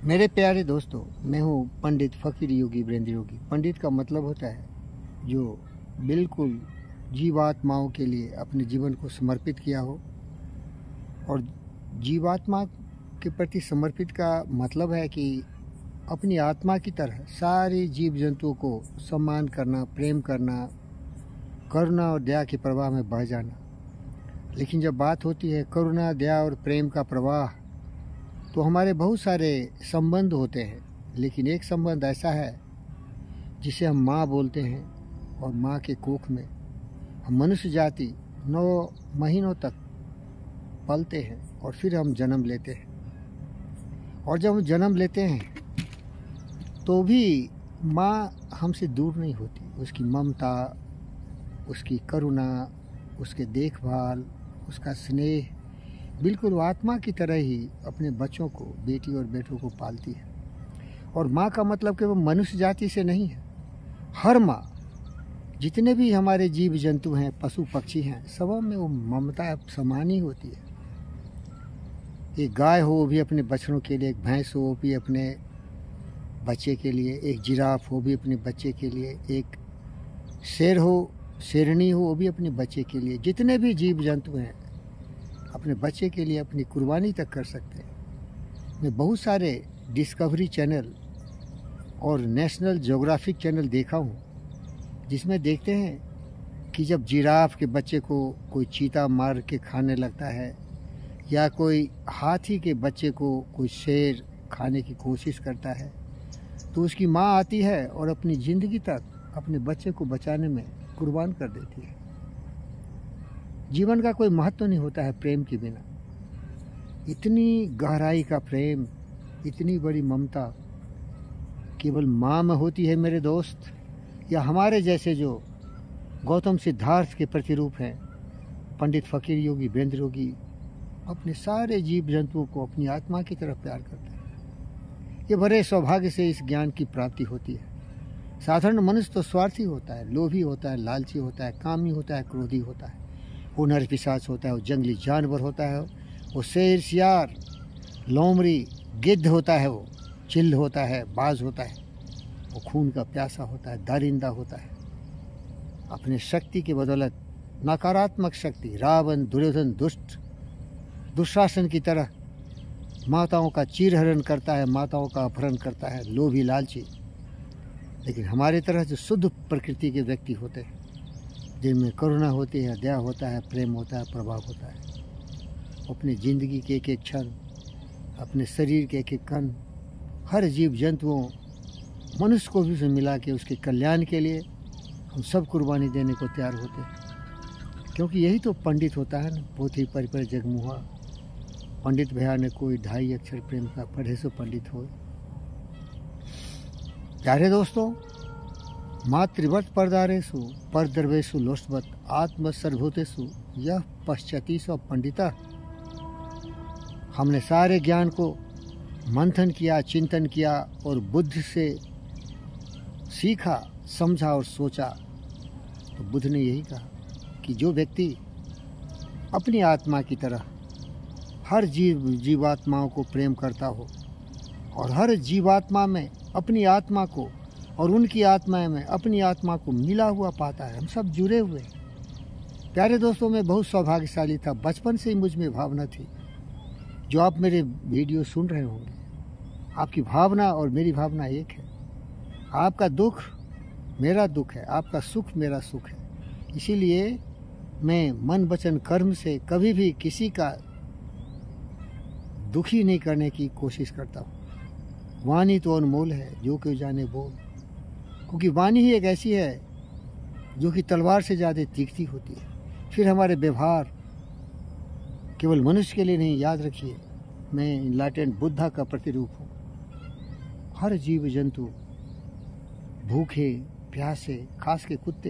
मेरे प्यारे दोस्तों, मैं हूँ पंडित फ़कीर योगी वीरेंद्र योगी। पंडित का मतलब होता है जो बिल्कुल जीवात्माओं के लिए अपने जीवन को समर्पित किया हो। और जीवात्मा के प्रति समर्पित का मतलब है कि अपनी आत्मा की तरह सारे जीव जंतुओं को सम्मान करना, प्रेम करना, करुणा और दया के प्रवाह में बह जाना। लेकिन जब बात होती है करुणा, दया और प्रेम का प्रवाह, तो हमारे बहुत सारे संबंध होते हैं, लेकिन एक संबंध ऐसा है जिसे हम माँ बोलते हैं। और माँ के कोख में हम मनुष्य जाति 9 महीनों तक पलते हैं और फिर हम जन्म लेते हैं। और जब हम जन्म लेते हैं तो भी माँ हमसे दूर नहीं होती। उसकी ममता, उसकी करुणा, उसके देखभाल, उसका स्नेह बिल्कुल वो आत्मा की तरह ही अपने बच्चों को, बेटी और बेटों को पालती है। और माँ का मतलब केवल मनुष्य जाति से नहीं है। हर माँ, जितने भी हमारे जीव जंतु हैं, पशु पक्षी हैं, सब में वो ममता समान ही होती है। एक गाय हो वो भी अपने बछड़ों के लिए, एक भैंस हो वो भी अपने बच्चे के लिए, एक जिराफ हो भी अपने बच्चे के लिए, एक शेर हो, शेरनी हो वो भी अपने बच्चे के लिए। जितने भी जीव जंतु हैं अपने बच्चे के लिए अपनी कुर्बानी तक कर सकते हैं। मैं बहुत सारे डिस्कवरी चैनल और नेशनल ज्योग्राफिक चैनल देखा हूँ, जिसमें देखते हैं कि जब जिराफ के बच्चे को कोई चीता मार के खाने लगता है, या कोई हाथी के बच्चे को कोई शेर खाने की कोशिश करता है, तो उसकी माँ आती है और अपनी ज़िंदगी तक अपने बच्चे को बचाने में कुर्बान कर देती है। जीवन का कोई महत्व नहीं होता है प्रेम के बिना। इतनी गहराई का प्रेम, इतनी बड़ी ममता केवल माँ में होती है मेरे दोस्त, या हमारे जैसे जो गौतम सिद्धार्थ के प्रतिरूप हैं पंडित फ़कीर योगी वीरेंद्र योगी, अपने सारे जीव जंतुओं को अपनी आत्मा की तरफ प्यार करते हैं। ये बड़े सौभाग्य से इस ज्ञान की प्राप्ति होती है। साधारण मनुष्य तो स्वार्थी होता है, लोभी होता है, लालची होता है, कामी होता है, क्रोधी होता है, वो नरपिशाच होता है, वो जंगली जानवर होता है, वो शेर, सियार, लोमड़ी, गिद्ध होता है, वो चिल्ल होता है, बाज होता है, वो खून का प्यासा होता है, दरिंदा होता है। अपने शक्ति के बदौलत नकारात्मक शक्ति, रावण, दुर्योधन, दुशासन की तरह माताओं का चीरहरण करता है, माताओं का अपहरण करता है, लोभी, लालची। लेकिन हमारे तरह जो शुद्ध प्रकृति के व्यक्ति होते हैं, जिनमें करुणा होती है, दया होता है, प्रेम होता है, प्रभाव होता है, अपनी ज़िंदगी के एक एक क्षण, अपने शरीर के एक एक कण, हर जीव जंतुओं, मनुष्य को भी मिला के उसके कल्याण के लिए हम सब कुर्बानी देने को तैयार होते हैं। क्योंकि यही तो पंडित होता है ना। पोथी परिपर जगमुहा, पंडित भैया ने कोई 2.5 अक्षर प्रेम का पढ़े सो पंडित हो। प्यारे दोस्तों, मातृवत परदारेषु परद्रवेषु लोष्टवत आत्मसर्वभूतेषु यह पश्चाती स्व पंडिता। हमने सारे ज्ञान को मंथन किया, चिंतन किया और बुद्ध से सीखा, समझा और सोचा। तो बुद्ध ने यही कहा कि जो व्यक्ति अपनी आत्मा की तरह हर जीवात्माओं को प्रेम करता हो, और हर जीवात्मा में अपनी आत्मा को और उनकी आत्माएं में अपनी आत्मा को मिला हुआ पाता है। हम सब जुड़े हुए हैं। प्यारे दोस्तों, मैं बहुत सौभाग्यशाली था। बचपन से ही मुझ में भावना थी। जो आप मेरे वीडियो सुन रहे होंगे, आपकी भावना और मेरी भावना एक है। आपका दुख मेरा दुख है, आपका सुख मेरा सुख है। इसीलिए मैं मन वचन कर्म से कभी भी किसी का दुखी नहीं करने की कोशिश करता हूँ। वाणी तो अनमोल है, जो कोई जाने बोल। क्योंकि वाणी ही एक ऐसी है जो कि तलवार से ज़्यादा तीखी होती है। फिर हमारे व्यवहार केवल मनुष्य के लिए नहीं, याद रखिए, मैं इनलाइटेंड बुद्धा का प्रतिरूप हूँ। हर जीव जंतु, भूखे प्यासे, खास के कुत्ते,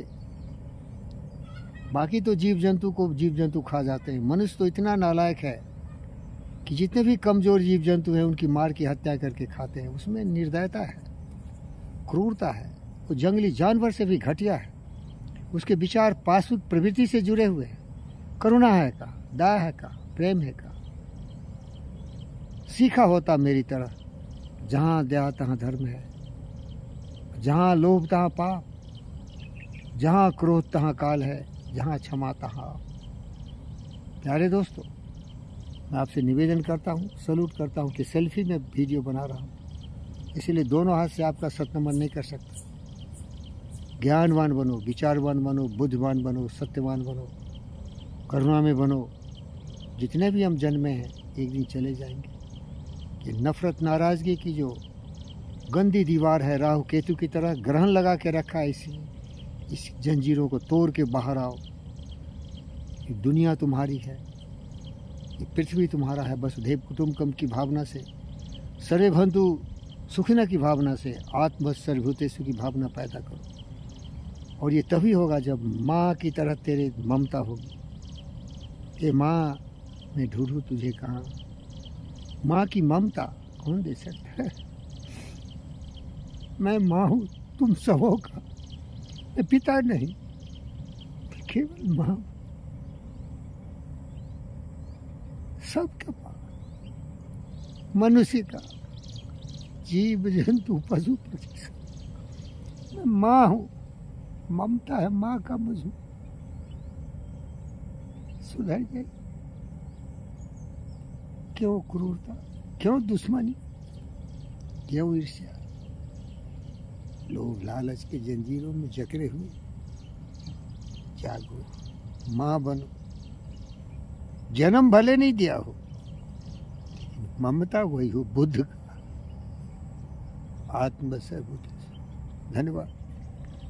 बाकी तो जीव जंतु को जीव जंतु खा जाते हैं। मनुष्य तो इतना नालायक है कि जितने भी कमज़ोर जीव जंतु हैं उनकी मार की हत्या करके खाते हैं। उसमें निर्दयता है, क्रूरता है। वो जंगली जानवर से भी घटिया है। उसके विचार पाशविक प्रवृत्ति से जुड़े हुए हैं। करुणा है का, दया है का, प्रेम है का। सीखा होता मेरी तरह जहाँ दया तहाँ धर्म है, जहाँ लोभ तहाँ पाप, जहाँ क्रोध तहाँ काल है, जहाँ क्षमा तहाँ। प्यारे दोस्तों, मैं आपसे निवेदन करता हूँ, सल्यूट करता हूँ कि सेल्फी में वीडियो बना रहा हूँ, इसीलिए दोनों हाथ से आपका सत्नमन नहीं कर सकता। ज्ञानवान बनो, विचारवान बनो, बुद्धिमान बनो, सत्यवान बनो, करुणा में बनो। जितने भी हम जन्मे हैं एक दिन चले जाएंगे। कि नफरत नाराज़गी की जो गंदी दीवार है, राहु केतु की तरह ग्रहण लगा के रखा है, इस जंजीरों को तोड़ के बाहर आओ। ये दुनिया तुम्हारी है, ये पृथ्वी तुम्हारा है। वसुधैव कुटुम्बकम की भावना से, सर्वे भवन्तु सुखिनः की भावना से आत्मवत् सर्वभूतेषु की भावना पैदा करो। और ये तभी होगा जब माँ की तरह तेरे ममता होगी। ये माँ, मैं ढूंढूं तुझे कहाँ। माँ की ममता कौन दे सकता है? मैं माँ हूँ तुम सबों का, मैं पिता नहीं, केवल माँ। सबका माँ, मनुष्य का, जीव जंतु पशु पक्षी, मैं माँ हूँ। ममता है माँ का मुझे। सुधर जाए। क्यों क्रूरता, क्यों दुश्मनी, क्यों ईर्ष्या, लोभ लालच के जंजीरों में जकड़े हुए। जागो, माँ बनो। जन्म भले नहीं दिया हो, ममता वही हो बुद्ध का। आत्मसर्वभूत। धन्यवाद।